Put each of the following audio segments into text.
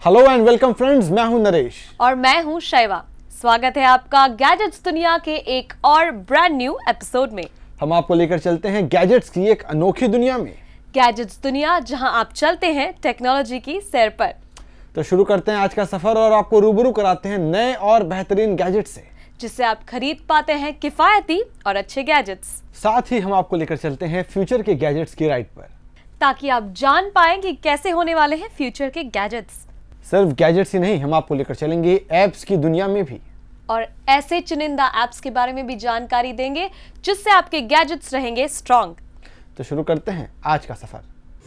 Hello and welcome friends, मैं हूं नरेश और मैं हूं शैवा। स्वागत है आपका गैजेट्स दुनिया के एक और ब्रांड न्यू एपिसोड में। हम आपको लेकर चलते हैं गैजेट्स की एक अनोखी दुनिया में। गैजेट्स दुनिया, जहां आप चलते हैं टेक्नोलॉजी की सैर पर। तो शुरू करते हैं आज का सफर और आपको रूबरू कराते हैं नए और बेहतरीन गैजेट से, जिससे आप खरीद पाते हैं किफायती और अच्छे गैजेट्स। साथ ही हम आपको लेकर चलते हैं फ्यूचर के गैजेट्स की राइड पर, ताकि आप जान पाएं कि कैसे होने वाले हैं फ्यूचर के गैजेट्स। सिर्फ गैजेट्स ही नहीं, हम आपको लेकर चलेंगे एप्स की दुनिया में भी, और ऐसे चुनिंदा एप्स के बारे में भी जानकारी देंगे जिससे आपके गैजेट्स रहेंगे स्ट्रॉन्ग। तो शुरू करते हैं आज का सफर।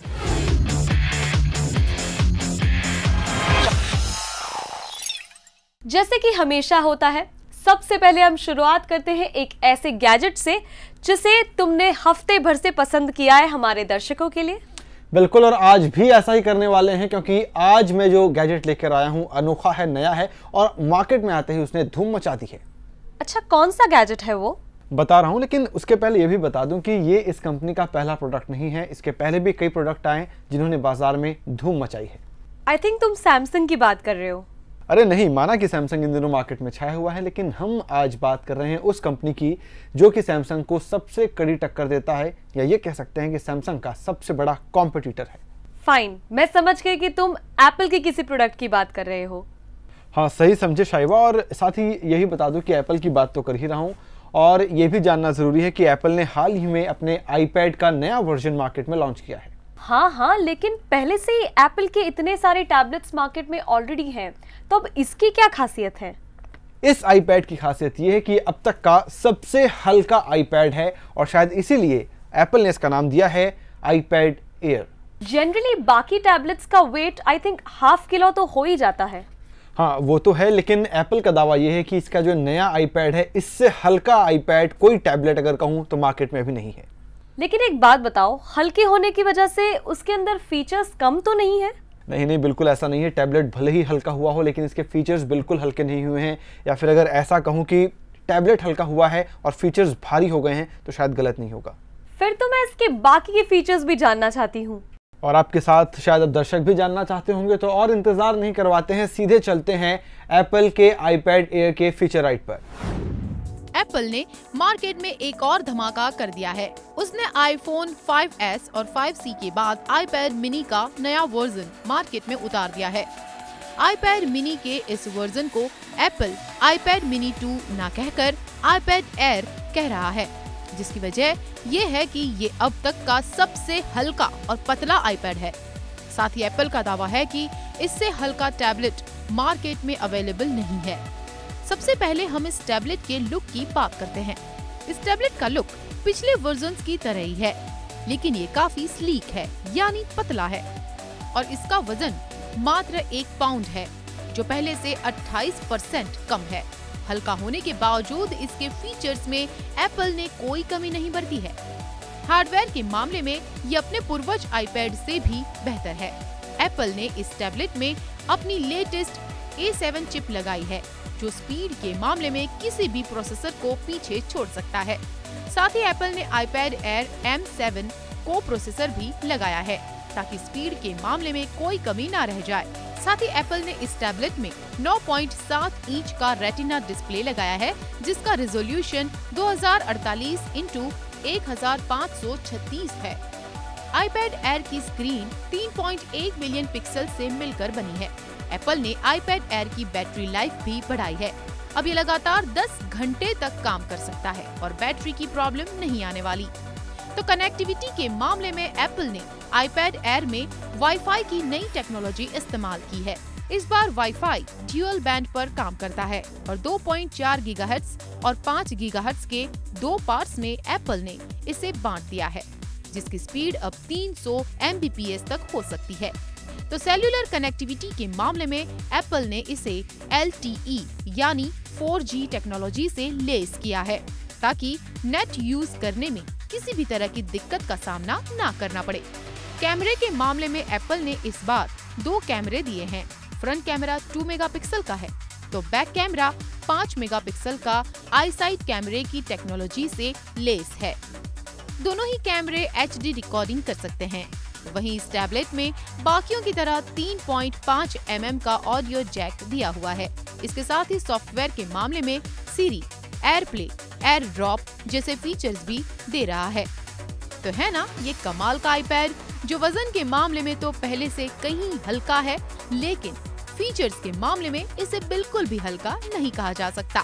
जैसे कि हमेशा होता है, सबसे पहले हम शुरुआत करते हैं एक ऐसे गैजेट से जिसे तुमने हफ्ते भर से पसंद किया है हमारे दर्शकों के लिए। बिल्कुल, और आज भी ऐसा ही करने वाले हैं, क्योंकि आज मैं जो गैजेट लेकर आया हूं अनोखा है, नया है और मार्केट में आते ही उसने धूम मचा दी है। अच्छा, कौन सा गैजेट है वो? बता रहा हूं, लेकिन उसके पहले ये भी बता दूं कि ये इस कंपनी का पहला प्रोडक्ट नहीं है। इसके पहले भी कई प्रोडक्ट आए जिन्होंने बाजार में धूम मचाई है। आई थिंक तुम सैमसंग की बात कर रहे हो। अरे नहीं, माना कि सैमसंग इन दिनों मार्केट में छाया हुआ है, लेकिन हम आज बात कर रहे हैं उस कंपनी की जो कि सैमसंग को सबसे कड़ी टक्कर देता है, या ये कह सकते हैं कि सैमसंग का सबसे बड़ा कॉम्पिटिटर है। फाइन, मैं समझ गई कि तुम एप्पल के किसी प्रोडक्ट की बात कर रहे हो। हाँ, सही समझे शाइवा, और साथ ही यही बता दूं कि एप्पल की बात तो कर ही रहा हूं, और ये भी जानना जरूरी है कि एप्पल ने हाल ही में अपने आईपैड का नया वर्जन मार्केट में लॉन्च किया है। हाँ, लेकिन पहले से ही एप्पल के इतने सारे टैबलेट्स मार्केट में ऑलरेडी हैं, तो अब इसकी क्या खासियत है? इस आईपैड की खासियत ये है कि अब तक का सबसे हल्का आईपैड है, और शायद इसीलिए एप्पल ने इसका नाम दिया है आईपैड एयर। जनरली बाकी टैबलेट्स का वेट आई थिंक ½ किलो तो हो ही जाता है। हाँ, वो तो है, लेकिन एप्पल का दावा यह है कि इसका जो नया आईपैड है, इससे हल्का आईपैड कोई टैबलेट अगर कहूँ तो मार्केट में अभी नहीं है। लेकिन एक बात बताओ, हल्के होने की वजह से उसके अंदर फीचर्स कम तो नहीं है? नहीं, बिल्कुल ऐसा नहीं है। टैबलेट भले ही हल्का हुआ हो, लेकिन इसके फीचर्स बिल्कुल हल्के नहीं हुए हैं, या फिर अगर ऐसा कहूँ कि टैबलेट हल्का हुआ है और फीचर्स भारी हो गए हैं तो शायद गलत नहीं होगा। फिर तो मैं इसके बाकी के फीचर्स भी जानना चाहती हूँ, और आपके साथ शायद अब दर्शक भी जानना चाहते होंगे। तो और इंतजार नहीं करवाते हैं, सीधे चलते हैं एप्पल के आईपैड एयर के फीचर राइड पर। एप्पल ने मार्केट में एक और धमाका कर दिया है। उसने आईफोन 5S और 5C के बाद आईपैड मिनी का नया वर्जन मार्केट में उतार दिया है। आईपैड मिनी के इस वर्जन को एप्पल आईपैड मिनी 2 ना कहकर आईपैड एयर कह रहा है, जिसकी वजह ये है कि ये अब तक का सबसे हल्का और पतला आईपैड है। साथ ही एप्पल का दावा है कि इससे हल्का टैबलेट मार्केट में अवेलेबल नहीं है। सबसे पहले हम इस टैबलेट के लुक की बात करते हैं। इस टैबलेट का लुक पिछले वर्जन्स की तरह ही है, लेकिन ये काफी स्लीक है, यानी पतला है, और इसका वजन मात्र 1 पाउंड है, जो पहले से 28% कम है। हल्का होने के बावजूद इसके फीचर्स में एप्पल ने कोई कमी नहीं बरती है। हार्डवेयर के मामले में ये अपने पूर्वज आईपैड से भी बेहतर है। एप्पल ने इस टैबलेट में अपनी लेटेस्ट A7 चिप लगाई है, जो स्पीड के मामले में किसी भी प्रोसेसर को पीछे छोड़ सकता है। साथ ही एप्पल ने आईपैड एयर M7 को प्रोसेसर भी लगाया है, ताकि स्पीड के मामले में कोई कमी ना रह जाए। साथ ही एप्पल ने इस टैबलेट में 9.7 इंच का रेटिना डिस्प्ले लगाया है, जिसका रिजोल्यूशन 2048x1536 है। आईपैड एयर की स्क्रीन 3.1 मिलियन पिक्सल से मिलकर बनी है। एप्पल ने आईपैड एयर की बैटरी लाइफ भी बढ़ाई है। अब ये लगातार 10 घंटे तक काम कर सकता है और बैटरी की प्रॉब्लम नहीं आने वाली। तो कनेक्टिविटी के मामले में एप्पल ने आईपैड एयर में वाईफाई की नई टेक्नोलॉजी इस्तेमाल की है। इस बार वाईफाई ड्यूअल बैंड पर काम करता है और 2.4 गीगाहर्ट्ज और 5 गीगाहर्ट्ज के 2 पार्ट्स में एप्पल ने इसे बांट दिया है, जिसकी स्पीड अब 300 Mbps तक हो सकती है। तो सेल्यूलर कनेक्टिविटी के मामले में एप्पल ने इसे LTE यानी 4G टेक्नोलॉजी से लेस किया है, ताकि नेट यूज करने में किसी भी तरह की दिक्कत का सामना ना करना पड़े। कैमरे के मामले में एप्पल ने इस बार 2 कैमरे दिए हैं। फ्रंट कैमरा 2 मेगापिक्सल का है, तो बैक कैमरा 5 मेगापिक्सल का आईसाइट कैमरे की टेक्नोलॉजी से लेस है। दोनों ही कैमरे HD रिकॉर्डिंग कर सकते हैं। वहीं इस टैबलेट में बाकियों की तरह 3.5 mm का ऑडियो जैक दिया हुआ है। इसके साथ ही सॉफ्टवेयर के मामले में सीरी, एयरप्ले, एयर ड्रॉप जैसे फीचर्स भी दे रहा है। तो है ना ये कमाल का आईपैड, जो वजन के मामले में तो पहले से कहीं हल्का है, लेकिन फीचर्स के मामले में इसे बिल्कुल भी हल्का नहीं कहा जा सकता।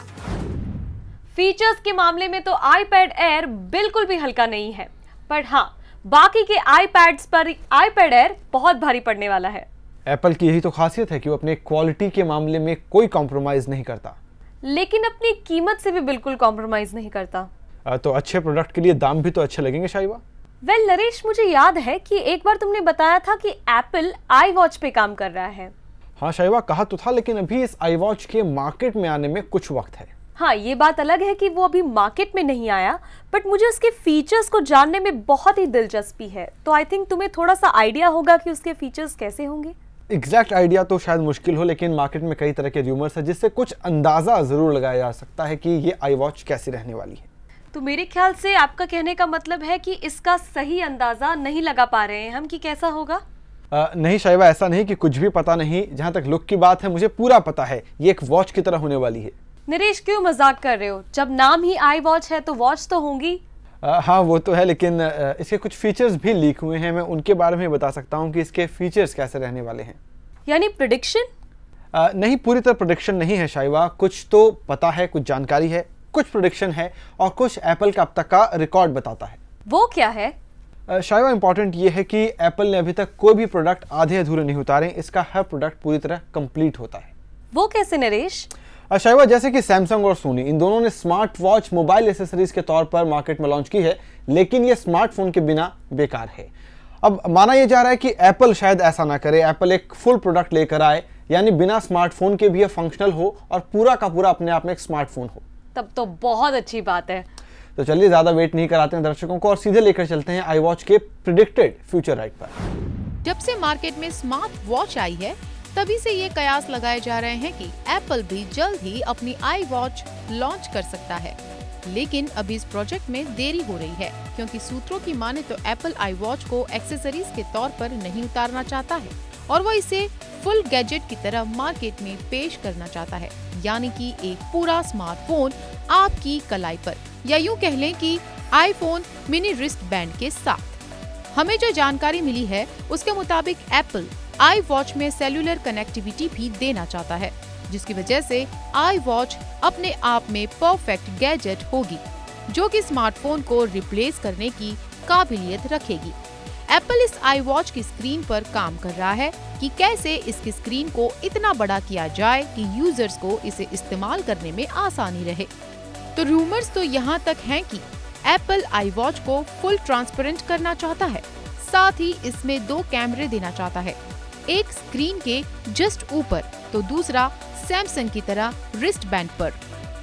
फीचर्स के मामले में तो आईपैड एयर बिल्कुल भी हल्का नहीं है, पर हाँ, बाकी के आईपैड्स पर आईपैड एयर बहुत भारी पड़ने वाला है। एप्पल की यही तो खासियत है कि वो अपने क्वालिटी के मामले में कोई कॉम्प्रोमाइज नहीं करता, लेकिन अपनी कीमत से भी बिल्कुल कॉम्प्रोमाइज नहीं करता। तो अच्छे प्रोडक्ट के लिए दाम भी तो अच्छे लगेंगे शाइबा। वेल नरेश, मुझे याद है कि एक बार तुमने बताया था कि एप्पल आई वॉच पे काम कर रहा है। हाँ शाइबा, कहा तो था, लेकिन अभी इस आई वॉच के मार्केट में आने में कुछ वक्त है। हाँ, ये बात अलग है कि वो अभी मार्केट में नहीं आया, बट मुझे उसके फीचर्स को जानने में बहुत ही दिलचस्पी है। तो आई थिंक तुम्हें थोड़ा सा आइडिया होगा कि उसके फीचर्स कैसे होंगे। एग्जैक्ट आइडिया तो शायद मुश्किल हो, लेकिन मार्केट में कई तरह के र्यूमर्स है जिससे कुछ अंदाजा जरूर लगाया जा सकता है कि ये आई वॉच कैसी रहने वाली है। तो मेरे ख्याल से आपका कहने का मतलब है कि इसका सही अंदाजा नहीं लगा पा रहे हैं हम कि कैसा होगा। नहीं शाइबा, ऐसा नहीं कि कुछ भी पता नहीं। जहां तक लुक की बात है, मुझे पूरा पता है ये एक वॉच की तरह होने वाली है। नरेश, क्यों मजाक कर रहे हो? जब नाम ही आई वॉच है तो वॉच तो होंगी। हाँ वो तो है, लेकिन इसके कुछ फीचर्स भी लीक हुए हैं। मैं उनके बारे में बता सकता हूँ कि इसके फीचर्स कैसे रहने वाले हैं। यानी प्रेडिक्शन? नहीं, पूरी तरह प्रेडिक्शन नहीं है शाइबा। कुछ तो पता है, कुछ जानकारी है, कुछ प्रेडिक्शन है और कुछ एप्पल का अब तक का रिकॉर्ड बताता है। वो क्या है? शाइबा, इंपॉर्टेंट ये है कि एप्पल ने अभी तक कोई भी प्रोडक्ट आधे अधूरे नहीं उतारे। इसका हर प्रोडक्ट पूरी तरह कंप्लीट होता है। वो कैसे नरेश? शाइबा, जैसे कि सैमसंग और सोनी, इन दोनों ने स्मार्ट वॉच मोबाइल एसेसरीज के तौर पर मार्केट में लॉन्च की है, लेकिन ये स्मार्टफोन के बिना बेकार है। अब माना यह जा रहा है कि एप्पल शायद ऐसा ना करे, एप्पल एक फुल प्रोडक्ट लेकर आए, यानी बिना स्मार्टफोन के भी ये फंक्शनल हो और पूरा का पूरा अपने आप में एक स्मार्टफोन हो। तब तो बहुत अच्छी बात है। तो चलिए ज्यादा वेट नहीं कराते हैं दर्शकों को और सीधे लेकर चलते हैं आई वॉच के प्रिडिक्टेड फ्यूचर राइट पर। जब से मार्केट में स्मार्ट वॉच आई है, तभी से ये कयास लगाए जा रहे हैं कि एप्पल भी जल्द ही अपनी आई वॉच लॉन्च कर सकता है। लेकिन अभी इस प्रोजेक्ट में देरी हो रही है, क्योंकि सूत्रों की माने तो एप्पल आई वॉच को एक्सेसरीज के तौर पर नहीं उतारना चाहता है और वो इसे फुल गैजेट की तरह मार्केट में पेश करना चाहता है, यानी कि एक पूरा स्मार्टफोन आपकी कलाई पर, या यूँ कह लें कि आईफोन मिनी रिस्ट बैंड के साथ। हमें जो जानकारी मिली है उसके मुताबिक एप्पल आई वॉच में सेल्यूलर कनेक्टिविटी भी देना चाहता है, जिसकी वजह से आई वॉच अपने आप में परफेक्ट गैजेट होगी, जो कि स्मार्टफोन को रिप्लेस करने की काबिलियत रखेगी। एप्पल इस आई वॉच की स्क्रीन पर काम कर रहा है कि कैसे इसकी स्क्रीन को इतना बड़ा किया जाए कि यूजर्स को इसे इस्तेमाल करने में आसानी रहे। तो रूमर्स तो यहाँ तक हैं कि एप्पल आई वॉच को फुल ट्रांसपेरेंट करना चाहता है, साथ ही इसमें 2 कैमरे देना चाहता है, एक स्क्रीन के जस्ट ऊपर तो दूसरा सैमसंग की तरह रिस्ट बैंड पर।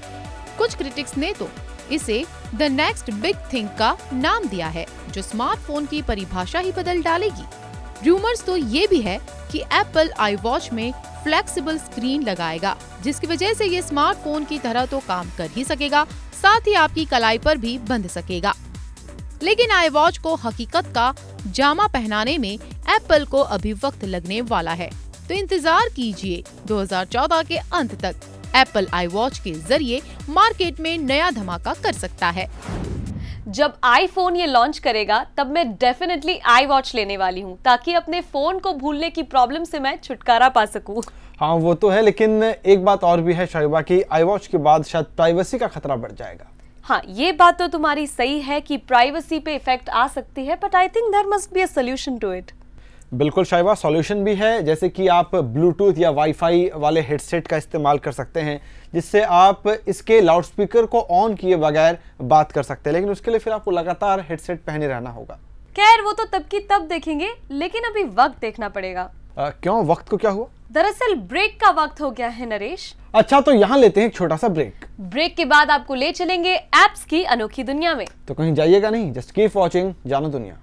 कुछ क्रिटिक्स ने तो इसे द नेक्स्ट बिग थिंग का नाम दिया है, जो स्मार्टफोन की परिभाषा ही बदल डालेगी। रूमर्स तो ये भी है कि एप्पल आई वॉच में फ्लेक्सिबल स्क्रीन लगाएगा, जिसकी वजह से ये स्मार्टफोन की तरह तो काम कर ही सकेगा, साथ ही आपकी कलाई पर भी बंध सकेगा। लेकिन आई वॉच को हकीकत का जामा पहनाने में एप्पल को अभी वक्त लगने वाला है, तो इंतजार कीजिए 2014 के अंत तक एप्पल आई वॉच के जरिए मार्केट में नया धमाका कर सकता है। जब आईफोन ये लॉन्च करेगा तब मैं डेफिनेटली आई वॉच लेने वाली हूँ, ताकि अपने फोन को भूलने की प्रॉब्लम से मैं छुटकारा पा सकूँ। हाँ वो तो है, लेकिन एक बात और भी है शाइबा की आई वॉच के बाद शायद प्राइवेसी का खतरा बढ़ जाएगा। हाँ, ये बात तो तुम्हारी सही है कि प्राइवेसी पे इफेक्ट आ सकती है, but I think there must be a solution to it. बिल्कुल शाइबा, सॉल्यूशन भी है, जैसे कि आप ब्लूटूथ या वाईफाई वाले हेडसेट का इस्तेमाल कर सकते हैं, जिससे आप इसके लाउडस्पीकर को ऑन किए बगैर बात कर सकते हैं, लेकिन उसके लिए फिर आपको लगातार हेडसेट पहने रहना होगा। खैर वो तो तब की तब देखेंगे, लेकिन अभी वक्त देखना पड़ेगा। क्यों, वक्त को क्या हुआ? दरअसल ब्रेक का वक्त हो गया है नरेश। अच्छा, तो यहाँ लेते हैं एक छोटा सा ब्रेक। ब्रेक के बाद आपको ले चलेंगे एप्स की अनोखी दुनिया में। तो कहीं जाइएगा नहीं, जस्ट कीप वॉचिंग जानो दुनिया।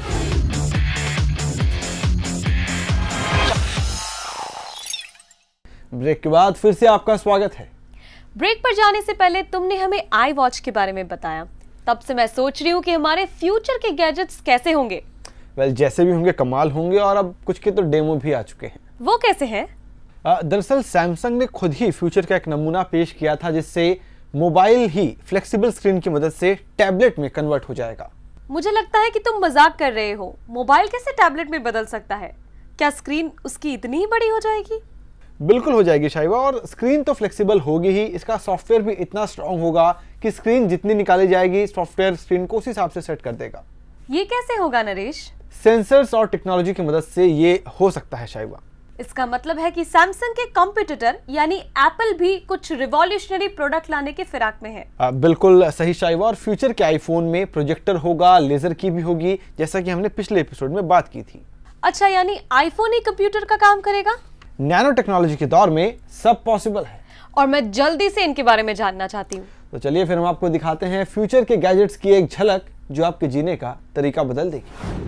ब्रेक के बाद फिर से आपका स्वागत है। ब्रेक पर जाने से पहले तुमने हमें आई वॉच के बारे में बताया, तब से मैं सोच रही हूँ कि हमारे फ्यूचर के गैजेट्स कैसे होंगे। वेल जैसे भी होंगे कमाल होंगे, और अब कुछ के तो डेमो भी आ चुके हैं। वो कैसे हैं? दरअसल सैमसंग ने खुद ही फ्यूचर का एक नमूना पेश किया था जिससे मोबाइल ही फ्लेक्सिबल स्क्रीन की मदद से टैबलेट में कन्वर्ट हो जाएगा। मुझे लगता है कि तुम मजाक कर रहे हो। मोबाइल कैसे टैबलेट में बदल सकता है? क्या स्क्रीन उसकी इतनी ही बड़ी हो जाएगी? बिल्कुल हो जाएगी शाइबा, और स्क्रीन तो फ्लेक्सिबल होगी ही, इसका सॉफ्टवेयर भी इतना स्ट्रांग होगा कि स्क्रीन जितनी निकाली जाएगी सॉफ्टवेयर स्क्रीन को उस हिसाब से सेट कर देगा। ये कैसे होगा नरेश? सेंसर्स और टेक्नोलॉजी की मदद से ये हो सकता है शाइबा। इसका मतलब है कि सैमसंग के कॉम्पिटिटर यानी एप्पल भी कुछ रिवॉल्यूशनरी प्रोडक्ट लाने के फिराक में है। बिल्कुल सही शाइबा, और फ्यूचर के आईफोन में प्रोजेक्टर होगा, लेजर की भी होगी, जैसा कि हमने पिछले एपिसोड में बात की थी। अच्छा, यानी आईफोन ही कंप्यूटर का काम करेगा? नैनो टेक्नोलॉजी के दौर में सब पॉसिबल है, और मैं जल्दी से इनके बारे में जानना चाहती हूँ। तो चलिए फिर हम आपको दिखाते हैं फ्यूचर के गैजेट्स की एक झलक जो आपके जीने का तरीका बदल देगी।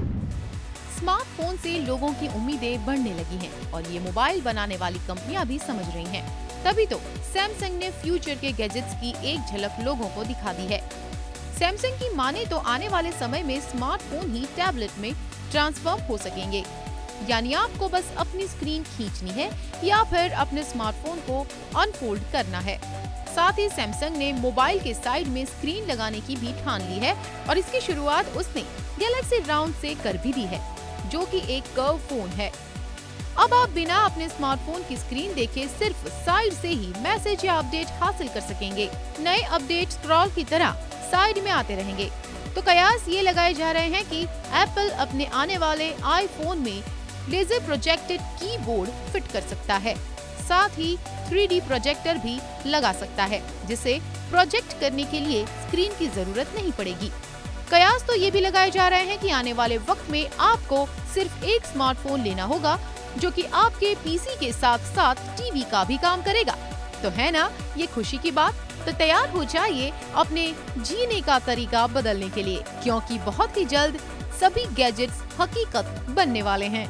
स्मार्टफोन से लोगों की उम्मीदें बढ़ने लगी हैं और ये मोबाइल बनाने वाली कंपनियां भी समझ रही हैं। तभी तो सैमसंग ने फ्यूचर के गैजेट्स की एक झलक लोगों को दिखा दी है। सैमसंग की माने तो आने वाले समय में स्मार्टफोन ही टैबलेट में ट्रांसफॉर्म हो सकेंगे, यानी आपको बस अपनी स्क्रीन खींचनी है या फिर अपने स्मार्टफोन को अनफोल्ड करना है। साथ ही सैमसंग ने मोबाइल के साइड में स्क्रीन लगाने की भी ठान ली है और इसकी शुरुआत उसने गैलेक्सी राउंड से कर भी दी है, जो कि एक कर्व फोन है। अब आप बिना अपने स्मार्टफोन की स्क्रीन देखे सिर्फ साइड से ही मैसेज या अपडेट हासिल कर सकेंगे। नए अपडेट स्क्रॉल की तरह साइड में आते रहेंगे। तो कयास ये लगाए जा रहे हैं कि एप्पल अपने आने वाले आईफोन में लेजर प्रोजेक्टेड कीबोर्ड फिट कर सकता है, साथ ही 3D प्रोजेक्टर भी लगा सकता है, जिसे प्रोजेक्ट करने के लिए स्क्रीन की जरूरत नहीं पड़ेगी। कयास तो ये भी लगाए जा रहे हैं कि आने वाले वक्त में आपको सिर्फ एक स्मार्टफोन लेना होगा जो कि आपके पीसी के साथ साथ टीवी का भी काम करेगा। तो है ना ये खुशी की बात? तो तैयार हो जाइए अपने जीने का तरीका बदलने के लिए, क्योंकि बहुत ही जल्द सभी गैजेट्स हकीकत बनने वाले हैं।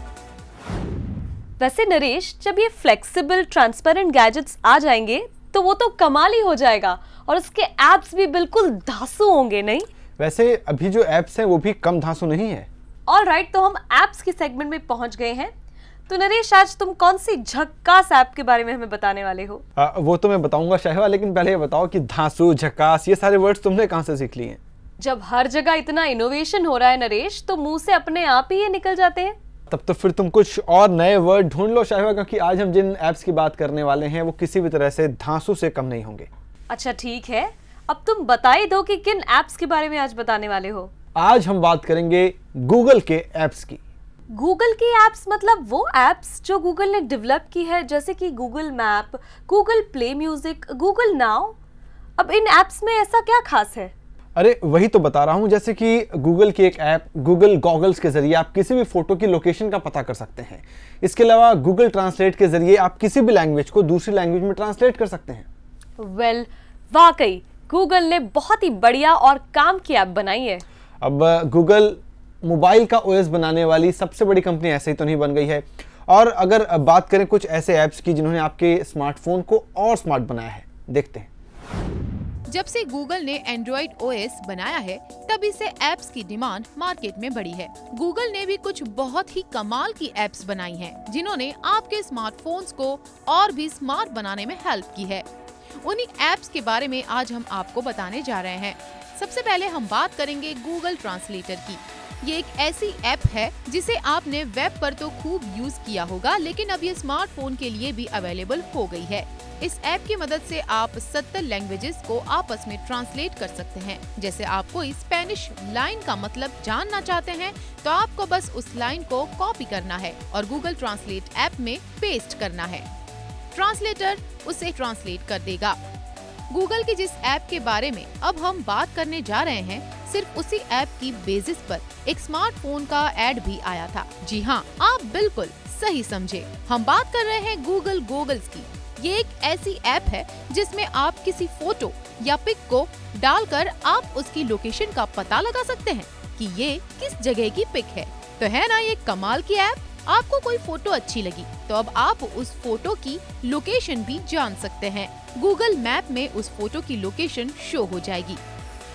वैसे नरेश, जब ये फ्लेक्सिबल ट्रांसपेरेंट गैजेट्स आ जाएंगे तो वो तो कमाल ही हो जाएगा, और उसके एप्स भी बिल्कुल धांसू होंगे, नहीं? वैसे अभी जो एप्स हैं वो भी कम धांसू नहीं है। ऑलराइट, तो हम एप्स की सेगमेंट में पहुंच गए हैं। तो नरेश, आज तुम कौन सी झक्कास ऐप के बारे में हमें बताने वाले हो? वो तो मैं बताऊंगा शाहिवा, लेकिन पहले ये बताओ कि धांसू, झक्कास, ये सारे वर्ड्स तुमने कहाँ से सीख लिए हैं? जब हर जगह इतना इनोवेशन हो रहा है नरेश, तो मुंह से अपने आप ही ये निकल जाते हैं। तब तो फिर तुम कुछ और नए वर्ड ढूंढ लो शाहिवा, क्योंकि आज हम जिन एप्स की बात करने वाले हैं वो किसी भी तरह से धांसू से कम नहीं होंगे। अच्छा ठीक है, अब तुम बता ही दो कि किन एप्स के बारे में आज बताने वाले हो। आज हम बात करेंगे गूगल के एप्स की। गूगल की एप्स मतलब वो एप्स जो गूगल ने डेवलप की है, जैसे कि Google map, Google play music, Google now. अब इन एप्स में ऐसा क्या खास है? अरे वही तो बता रहा हूँ, जैसे कि गूगल की एक ऐप गूगल गॉगल्स के जरिए आप किसी भी फोटो की लोकेशन का पता कर सकते हैं। इसके अलावा गूगल ट्रांसलेट के जरिए आप किसी भी लैंग्वेज को दूसरी लैंग्वेज में ट्रांसलेट कर सकते हैं। वेल, वाकई गूगल ने बहुत ही बढ़िया और काम की ऐप बनाई है। अब गूगल मोबाइल का ओएस बनाने वाली सबसे बड़ी कंपनी ऐसे ही तो नहीं बन गई है। और अगर बात करें कुछ ऐसे ऐप्स की जिन्होंने आपके स्मार्टफोन को और स्मार्ट बनाया है, देखते हैं। जब से गूगल ने एंड्रॉइड ओएस बनाया है, तभी से एप्स की डिमांड मार्केट में बढ़ी है। गूगल ने भी कुछ बहुत ही कमाल की एप्स बनाई हैं, जिन्होंने आपके स्मार्टफोन्स को और भी स्मार्ट बनाने में हेल्प की है। उन्हीं एप्स के बारे में आज हम आपको बताने जा रहे हैं। सबसे पहले हम बात करेंगे गूगल ट्रांसलेटर की। ये एक ऐसी ऐप है जिसे आपने वेब पर तो खूब यूज किया होगा, लेकिन अब ये स्मार्टफोन के लिए भी अवेलेबल हो गई है। इस ऐप की मदद से आप 70 लैंग्वेजेस को आपस में ट्रांसलेट कर सकते हैं। जैसे आप कोई स्पेनिश लाइन का मतलब जानना चाहते हैं, तो आपको बस उस लाइन को कॉपी करना है और गूगल ट्रांसलेट ऐप में पेस्ट करना है। ट्रांसलेटर उसे ट्रांसलेट कर देगा। गूगल की जिस ऐप के बारे में अब हम बात करने जा रहे हैं, सिर्फ उसी ऐप की बेसिस पर एक स्मार्टफोन का ऐड भी आया था। जी हाँ, आप बिल्कुल सही समझे, हम बात कर रहे हैं गूगल गॉगल्स की। ये एक ऐसी ऐप है जिसमें आप किसी फोटो या पिक को डालकर आप उसकी लोकेशन का पता लगा सकते हैं कि ये किस जगह की पिक है। तो है ना ये कमाल की ऐप? आपको कोई फोटो अच्छी लगी तो अब आप उस फोटो की लोकेशन भी जान सकते हैं। गूगल मैप में उस फोटो की लोकेशन शो हो जाएगी।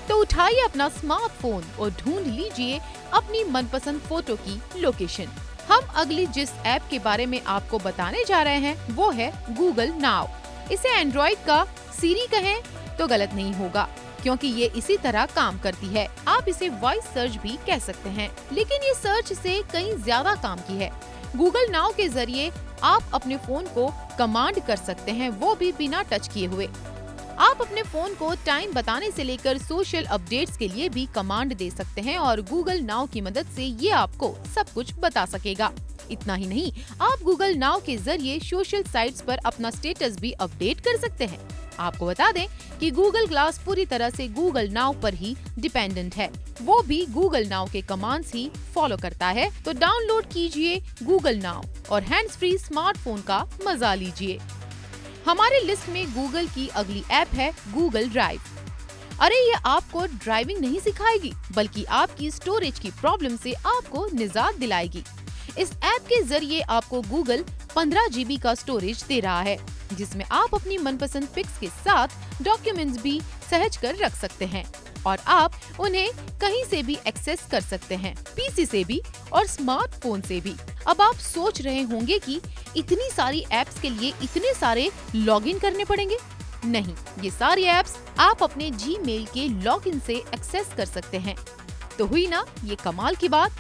तो उठाइए अपना स्मार्टफोन और ढूंढ लीजिए अपनी मनपसंद फोटो की लोकेशन। हम अगली जिस ऐप के बारे में आपको बताने जा रहे हैं वो है गूगल नाउ। इसे एंड्रॉइड का सीरी कहें तो गलत नहीं होगा, क्योंकि ये इसी तरह काम करती है। आप इसे वॉइस सर्च भी कह सकते हैं, लेकिन ये सर्च से कहीं ज्यादा काम की है। गूगल नाउ के जरिए आप अपने फोन को कमांड कर सकते हैं, वो भी बिना टच किए हुए। आप अपने फोन को टाइम बताने से लेकर सोशल अपडेट्स के लिए भी कमांड दे सकते हैं और गूगल नाउ की मदद से ये आपको सब कुछ बता सकेगा। इतना ही नहीं, आप गूगल नाउ के जरिए सोशल साइट्स पर अपना स्टेटस भी अपडेट कर सकते हैं। आपको बता दें कि गूगल ग्लास पूरी तरह से गूगल नाउ पर ही डिपेंडेंट है, वो भी गूगल नाउ के कमांड्स ही फॉलो करता है। तो डाउनलोड कीजिए गूगल नाउ और हैंड्स फ्री स्मार्टफोन का मजा लीजिए। हमारे लिस्ट में गूगल की अगली ऐप है गूगल ड्राइव। अरे ये आपको ड्राइविंग नहीं सिखाएगी, बल्कि आपकी स्टोरेज की प्रॉब्लम से आपको निजात दिलाएगी। इस ऐप के जरिए आपको गूगल 15 GB का स्टोरेज दे रहा है, जिसमें आप अपनी मनपसंद पिक्स के साथ डॉक्यूमेंट्स भी सहज कर रख सकते हैं और आप उन्हें कहीं से भी एक्सेस कर सकते हैं, पीसी से भी और स्मार्टफोन से भी। अब आप सोच रहे होंगे कि इतनी सारी ऐप्स के लिए इतने सारे लॉगिन करने पड़ेंगे। नहीं, ये सारी ऐप्स आप अपने जीमेल के लॉगिन से एक्सेस कर सकते हैं। तो हुई ना ये कमाल की बात।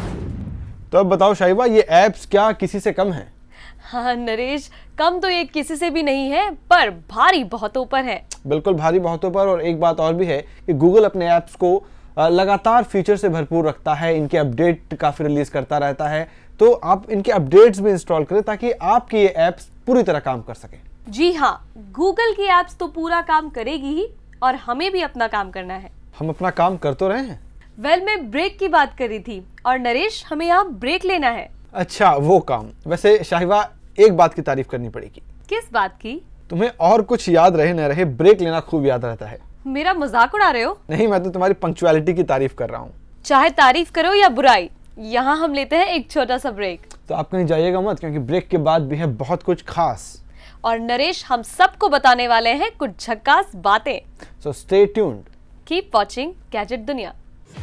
तो अब बताओ शाहिबा, ये ऐप्स क्या किसी से कम हैं? हाँ नरेश, कम तो ये किसी से भी नहीं है, पर भारी बहुतों पर है। बिल्कुल भारी बहुतों पर। और एक बात और भी है कि गूगल अपने ऐप्स को लगातार फीचर से भरपूर रखता है, इनके अपडेट काफी रिलीज करता रहता है। तो आप इनके अपडेट्स भी इंस्टॉल करें ताकि आपकी ये ऐप्स पूरी तरह काम कर सके। जी हाँ, गूगल की ऐप्स तो पूरा काम करेगी ही, और हमें भी अपना काम करना है। हम अपना काम कर तो रहे हैं। मैं ब्रेक की बात कर रही थी और नरेश, हमें यहाँ ब्रेक लेना है। अच्छा, वो काम। वैसे शाहिबा, एक बात की तारीफ करनी पड़ेगी। किस बात की? तुम्हें और कुछ याद रहे न रहे, ब्रेक लेना खूब याद रहता है। मेरा मजाक उड़ा रहे हो? नहीं, मैं तो तुम्हारी पंक्चुअलिटी की तारीफ कर रहा हूँ। चाहे तारीफ करो या बुराई, यहाँ हम लेते हैं एक छोटा सा ब्रेक। तो आप कहीं जाइएगा मत, क्योंकि ब्रेक के बाद भी है बहुत कुछ खास। और नरेश, हम सबको बताने वाले हैं कुछ झक्कास बातें। So stay tuned, keep watching gadget Duniya.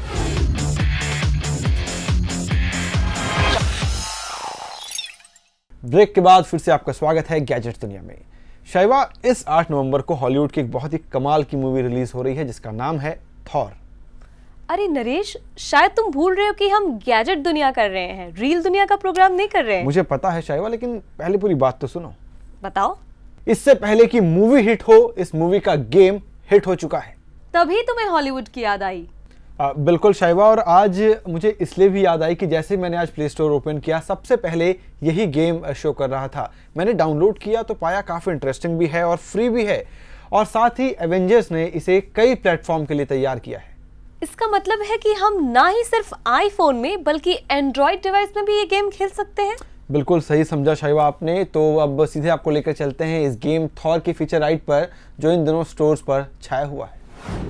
Break के बाद फिर से आपका स्वागत है गैजेट दुनिया में। शाहिबा, इस 8 नवंबर को हॉलीवुड की एक बहुत ही कमाल की मूवी रिलीज हो रही है जिसका नाम है थॉर। अरे नरेश, शायद तुम भूल रहे हो कि हम गैजेट दुनिया कर रहे हैं, रील दुनिया का प्रोग्राम नहीं कर रहे हैं। मुझे पता है शाहिबा, लेकिन पहले पूरी बात तो सुनो। बताओ। इससे पहले कि मूवी हिट हो, इस मूवी का गेम हिट हो चुका है। तभी तुम्हें हॉलीवुड की याद आई? बिल्कुल शाहिबा, और आज मुझे इसलिए भी याद आई कि जैसे मैंने आज प्ले स्टोर ओपन किया, सबसे पहले यही गेम शो कर रहा था। मैंने डाउनलोड किया तो पाया काफ़ी इंटरेस्टिंग भी है और फ्री भी है, और साथ ही एवेंजर्स ने इसे कई प्लेटफॉर्म के लिए तैयार किया है। इसका मतलब है कि हम ना ही सिर्फ आईफोन में बल्कि एंड्रॉइड डिवाइस में भी ये गेम खेल सकते हैं। बिल्कुल सही समझा शाहिबा आपने। तो अब सीधे आपको लेकर चलते हैं इस गेम थॉर की फीचर राइट पर, जो इन दिनों स्टोर्स पर छाया हुआ है।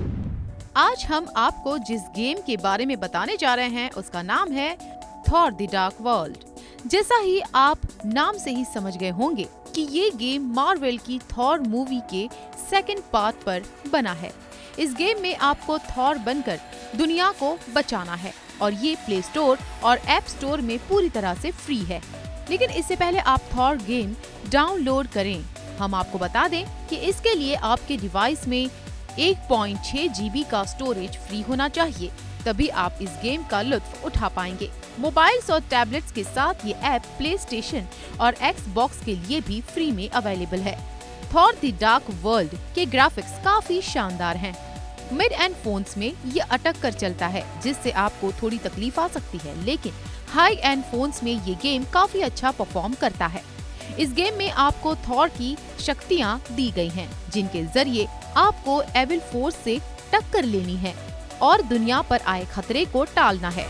आज हम आपको जिस गेम के बारे में बताने जा रहे हैं उसका नाम है थॉर द डार्क वर्ल्ड। जैसा ही आप नाम से ही समझ गए होंगे कि ये गेम मार्वल की थॉर मूवी के सेकंड पार्ट पर बना है। इस गेम में आपको थॉर बनकर दुनिया को बचाना है और ये प्ले स्टोर और ऐप स्टोर में पूरी तरह से फ्री है। लेकिन इससे पहले आप थॉर गेम डाउनलोड करें, हम आपको बता दें कि इसके लिए आपके डिवाइस में 1.6 GB का स्टोरेज फ्री होना चाहिए, तभी आप इस गेम का लुत्फ उठा पाएंगे। मोबाइल्स और टैबलेट्स के साथ ये ऐप प्ले स्टेशन और Xbox के लिए भी फ्री में अवेलेबल है। थॉर द डार्क वर्ल्ड के ग्राफिक्स काफी शानदार हैं। मिड एंड फोन्स में ये अटक कर चलता है, जिससे आपको थोड़ी तकलीफ आ सकती है, लेकिन हाई एंड फोन्स में ये गेम काफी अच्छा परफॉर्म करता है। इस गेम में आपको थॉर की शक्तियाँ दी गई हैं, जिनके जरिए आपको एविल फोर्स से टक्कर लेनी है और दुनिया पर आए खतरे को टालना है।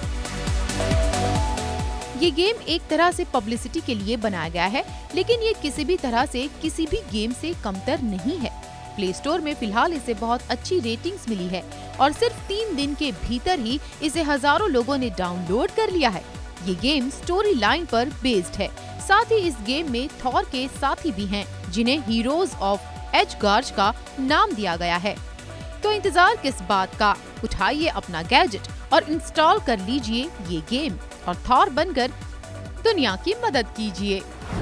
ये गेम एक तरह से पब्लिसिटी के लिए बनाया गया है, लेकिन ये किसी भी तरह से किसी भी गेम से कमतर नहीं है। प्ले स्टोर में फिलहाल इसे बहुत अच्छी रेटिंग्स मिली है और सिर्फ 3 दिन के भीतर ही इसे हजारों लोगों ने डाउनलोड कर लिया है। ये गेम स्टोरी लाइन पर बेस्ड है। साथ ही इस गेम में थॉर के साथी भी हैं, जिन्हें हीरोज ऑफ एजगार्ड का नाम दिया गया है। तो इंतजार किस बात का, उठाइए अपना गैजेट और इंस्टॉल कर लीजिए ये गेम और थॉर बनकर दुनिया की मदद कीजिए।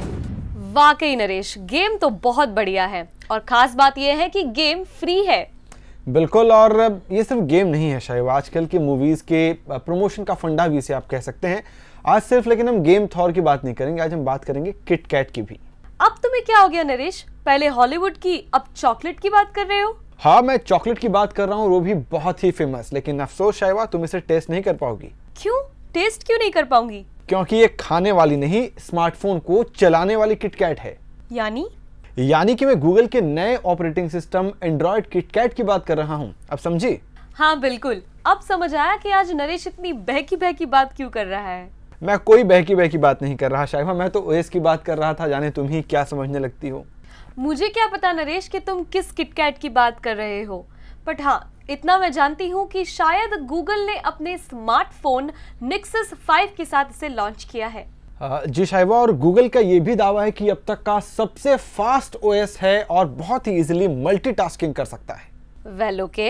वाकई नरेश, गेम तो बहुत बढ़िया है और खास बात यह है कि गेम फ्री है। बिल्कुल, और ये सिर्फ गेम नहीं है शायद, आजकल की मूवीज के प्रमोशन का फंडा भी इसे आप कह सकते हैं। आज सिर्फ लेकिन हम गेम थॉर की बात नहीं करेंगे, आज हम बात करेंगे किट कैट की भी। अब तुम्हें क्या हो गया नरेश, पहले हॉलीवुड की अब चॉकलेट की बात कर रहे हो? हाँ, मैं चॉकलेट की बात कर रहा हूँ, वो भी बहुत ही फेमस। लेकिन अफसोस शायवा, तुम इसे टेस्ट नहीं कर पाओगी। क्यों? टेस्ट क्यों नहीं कर पाऊंगी? क्योंकि ये खाने वाली नहीं, स्मार्टफोन को चलाने वाली किट कैट है। यानी कि मैं गूगल के नए operating system Android KitKat की बात कर रहा हूँ। अब समझी? हाँ बिल्कुल, अब समझ आया कि आज नरेश इतनी बहकी बहकी बात क्यों कर रहा है। मैं कोई बहकी बहकी बात नहीं कर रहा शायवा, मैं तो ओएस की बात कर रहा था। जाने तुम ही क्या समझने लगती हो। मुझे क्या पता नरेश कि तुम किस किटकैट की बात कर रहे हो, बट हाँ इतना मैं जानती हूँ कि शायद गूगल ने अपने स्मार्टफोन Nexus 5 के साथ इसे लॉन्च किया है। जी शायवा, और गूगल का ये भी दावा है कि अब तक का सबसे फास्ट ओएस है और बहुत ही इजीली मल्टीटास्किंग कर सकता है। वेल ओके,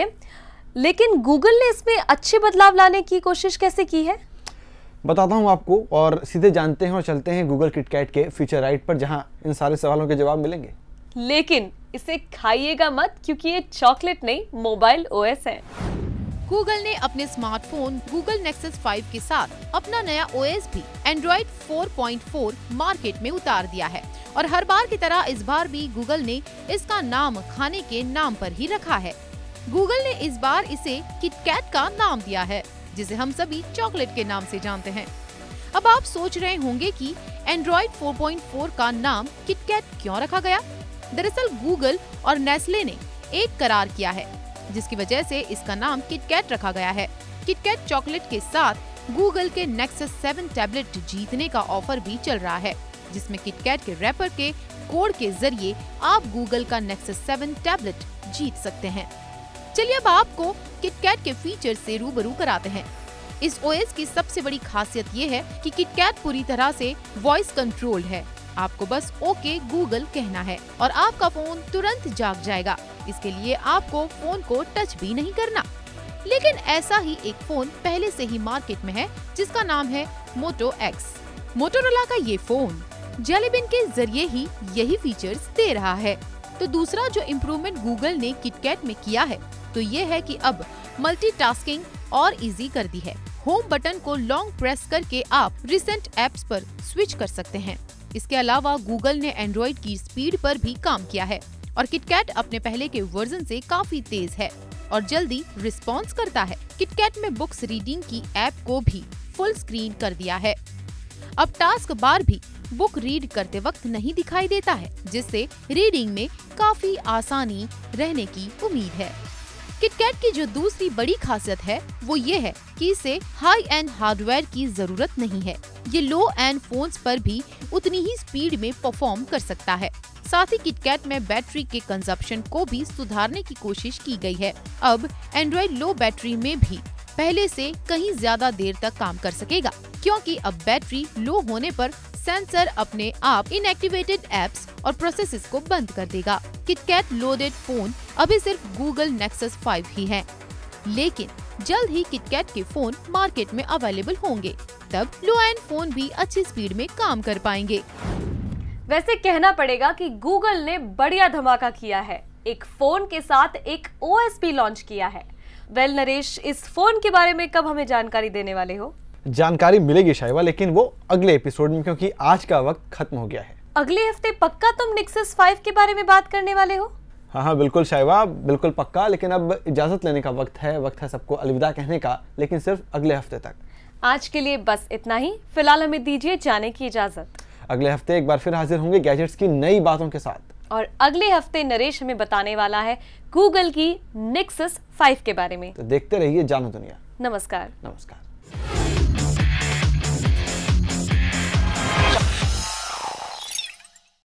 लेकिन गूगल ने इसमें अच्छे बदलाव लाने की कोशिश कैसे की है? बताता हूँ आपको, और सीधे जानते हैं और चलते हैं गूगल किटकैट के फीचर राइट पर, जहाँ इन सारे सवालों के जवाब मिलेंगे। लेकिन इसे खाइएगा मत, क्योंकि ये चॉकलेट नहीं मोबाइल ओएस है। गूगल ने अपने स्मार्टफोन गूगल Nexus 5 के साथ अपना नया ओएस भी Android 4.4 मार्केट में उतार दिया है और हर बार की तरह इस बार भी गूगल ने इसका नाम खाने के नाम पर ही रखा है। गूगल ने इस बार इसे किटकैट का नाम दिया है, जिसे हम सभी चॉकलेट के नाम से जानते हैं। अब आप सोच रहे होंगे कि Android 4.4 का नाम किटकैट क्यों रखा गया? दरअसल गूगल और नेस्ले ने एक करार किया है, जिसकी वजह से इसका नाम किटकैट रखा गया है। किटकैट चॉकलेट के साथ गूगल के Nexus 7 टैबलेट जीतने का ऑफर भी चल रहा है, जिसमें किटकैट के रैपर के कोड के जरिए आप गूगल का Nexus 7 टैबलेट जीत सकते हैं। चलिए अब आपको किटकैट के फीचर से रूबरू कराते हैं। इस ओएस की सबसे बड़ी खासियत ये है कि किटकैट पूरी तरह से वॉइस कंट्रोल्ड है। आपको बस ओके गूगल कहना है और आपका फोन तुरंत जाग जाएगा। इसके लिए आपको फोन को टच भी नहीं करना। लेकिन ऐसा ही एक फोन पहले से ही मार्केट में है, जिसका नाम है मोटो X। मोटोरोला का ये फोन जेली बीन के जरिए ही यही फीचर्स दे रहा है। तो दूसरा जो इम्प्रूवमेंट गूगल ने किटकैट में किया है तो ये है कि अब मल्टीटास्किंग और इजी कर दी है। होम बटन को लॉन्ग प्रेस करके आप रिसेंट एप्स पर स्विच कर सकते हैं। इसके अलावा गूगल ने एंड्रॉइड की स्पीड पर भी काम किया है और किटकैट अपने पहले के वर्जन से काफी तेज है और जल्दी रिस्पॉन्स करता है। किटकैट में बुक्स रीडिंग की ऐप को भी फुल स्क्रीन कर दिया है। अब टास्क बार भी बुक रीड करते वक्त नहीं दिखाई देता है, जिससे रीडिंग में काफी आसानी रहने की उम्मीद है। किटकैट की जो दूसरी बड़ी खासियत है वो ये है कि इसे हाई एंड हार्डवेयर की जरूरत नहीं है। ये लो एंड फोन्स पर भी उतनी ही स्पीड में परफॉर्म कर सकता है। साथ ही किटकैट में बैटरी के कंजप्शन को भी सुधारने की कोशिश की गई है। अब एंड्रॉइड लो बैटरी में भी पहले से कहीं ज्यादा देर तक काम कर सकेगा, क्योंकि अब बैटरी लो होने पर सेंसर अपने आप इनएक्टिवेटेड एप्स और प्रोसेसेस को बंद कर देगा। किटकैट लोडेड फोन अभी सिर्फ गूगल Nexus 5 ही है, लेकिन जल्द ही किटकैट के फोन मार्केट में अवेलेबल होंगे। तब लो एंड फोन भी अच्छी स्पीड में काम कर पाएंगे। वैसे कहना पड़ेगा कि गूगल ने बढ़िया धमाका किया है, एक फोन के साथ एक ओएस भी लॉन्च किया है। वेल नरेश, इस फोन के बारे में कब हमें जानकारी देने वाले हो? जानकारी मिलेगी शायवा, लेकिन वो अगले एपिसोड में, क्योंकि आज का वक्त खत्म हो गया है। अगले हफ्ते पक्का तुम Nexus 5 के बारे में बात करने वाले हो? हाँ बिल्कुल शायवा, बिल्कुल पक्का। लेकिन अब इजाजत लेने का वक्त है सबको अलविदा कहने का, लेकिन सिर्फ अगले हफ्ते तक। आज के लिए बस इतना ही। फिलहाल हमें दीजिए जाने की इजाजत। अगले हफ्ते एक बार फिर हाजिर होंगे गैजेट्स की नई बातों के साथ। और अगले हफ्ते नरेश हमें बताने वाला है गूगल की Nexus 5 के बारे में। तो देखते रहिए जानो दुनिया। नमस्कार। नमस्कार।